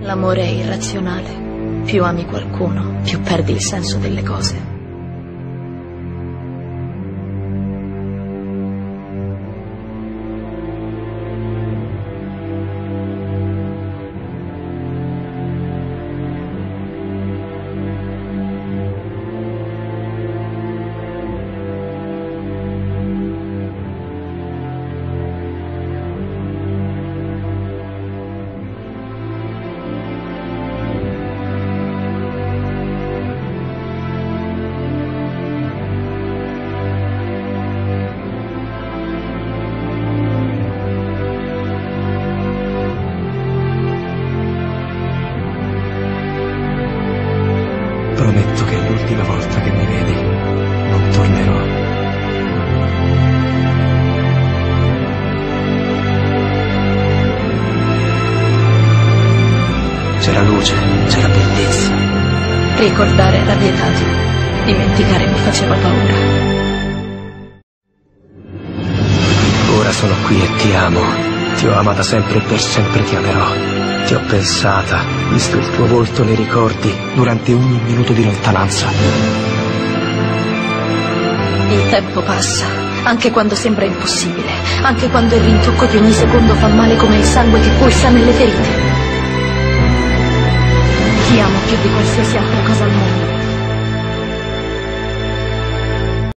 L'amore è irrazionale. Più ami qualcuno, più perdi il senso delle cose. Prometto che è l'ultima volta che mi vedi. Non tornerò. C'è la luce, c'è la bellezza. Ricordare era vietato. Dimenticare mi faceva paura. Ora sono qui e ti amo. Ti ho amata sempre e per sempre ti amerò. Ti ho pensata, visto il tuo volto nei ricordi durante ogni minuto di lontananza. Il tempo passa, anche quando sembra impossibile, anche quando il rintocco di ogni secondo fa male come il sangue che pulsa nelle ferite. Ti amo più di qualsiasi altra cosa al mondo.